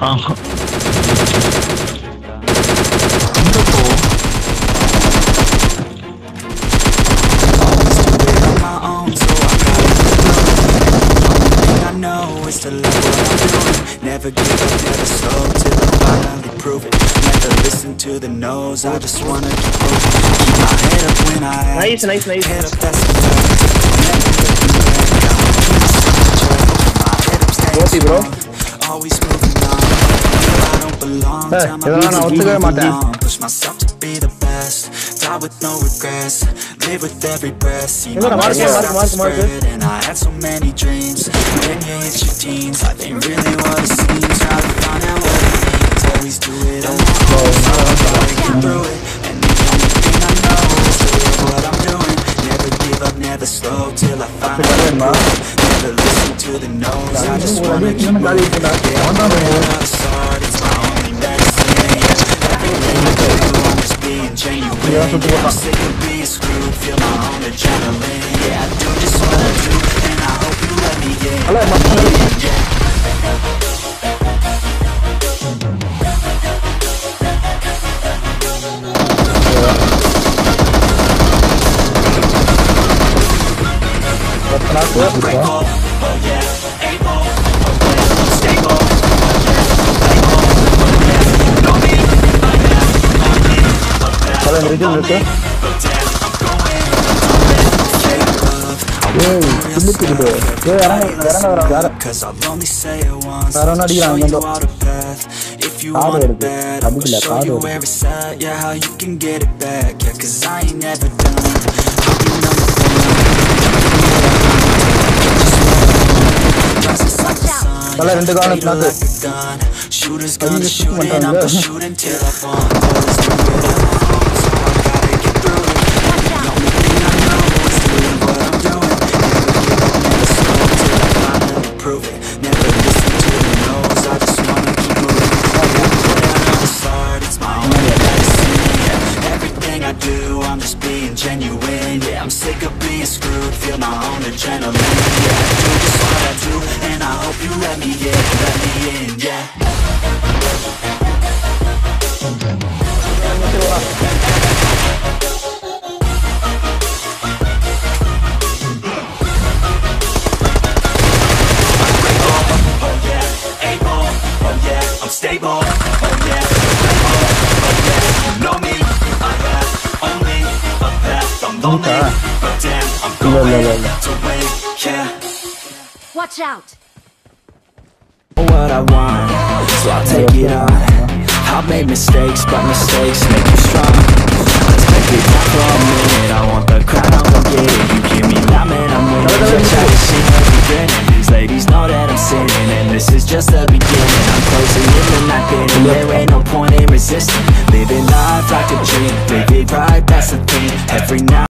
ஆமா To love what I'm doing, never give up, never slow, till I finally prove it. Never listen to the no's, I just wanna keep moving. Keep my head up when I act. Nice. Head up, that's the fact. Never looking back, I'ma keep myself on track. My head up, staying strong, always moving on. Feel I don't belong, tell my music to move on. Push myself to be the best, die with no regrets. Live with every breath, see my life start to spread. And I had so many dreams, when you hit your teens, life ain't really what it seems. Try to find out what it means, always do it on my own. So I gotta get through it, and the only thing I know is to live what I'm doing. Never give up, never slow, till I finally prove it. Never listen to the no's, I just wanna keep moving. Yeah, I'm ran out of start, it's my only medicine. Everything I do, I'm just being genuine. Yeah, I'm sick of being screwed, feel my own adrenaline. Yeah, I do just what I do, and I hope you let me in. Cause I'll only say it once, show you all the path. If you want it bad, I'll show you where it's at. Yeah, how you can get it back. Yeah, cause I ain't never done. I'll be number one. Shooters gonna shoot and I'm gonna shoot until I fall. Always do it alone, so I gotta get through it. The only thing I know is to live what I'm doing. Never slow till I finally prove it. Never listen to the no's, I just wanna keep moving. Never put out on the start, it's my only medicine. Yeah, everything I do, I'm just being genuine. Yeah, I'm sick of being screwed, feel my own adrenaline. Yeah, I do just what I do, and I hope you let me in, yeah. Stable, oh yeah, you know me, I have only a path, I'm lonely, but damn, I'm going to win, yeah. Watch out! What I want, so I'll take it on. I've made mistakes, but mistakes make you strong. Let's make it down for a minute, I want the crown, I'm gon' get it. You hear me loud, man, I'm winning, just how you see every grinning. These ladies know that I'm sinning, and this is just the beginning. I'm closing in the night, and there ain't no point in resisting. Living life like a dream, live it right, that's the thing. Every night